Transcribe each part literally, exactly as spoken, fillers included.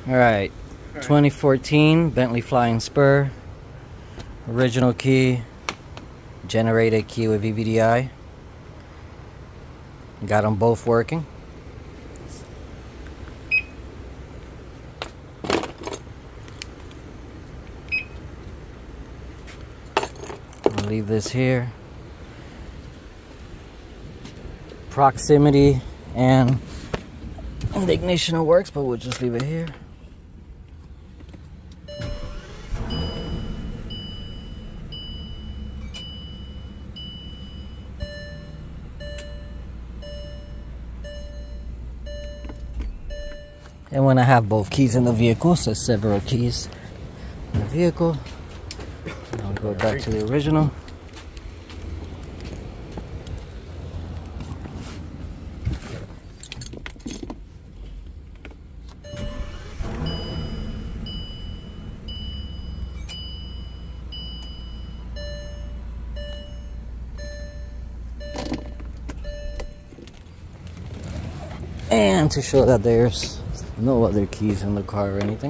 Alright, twenty fourteen Bentley Flying Spur, original key, generated key with V V D I. Got them both working. I'll leave this here. Proximity and the ignition works, but we'll just leave it here. And when I have both keys in the vehicle, so several keys in the vehicle, I'll go back to the original. And to show that there's no other keys in the car or anything.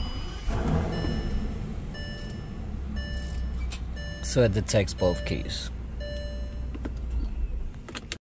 So it detects both keys.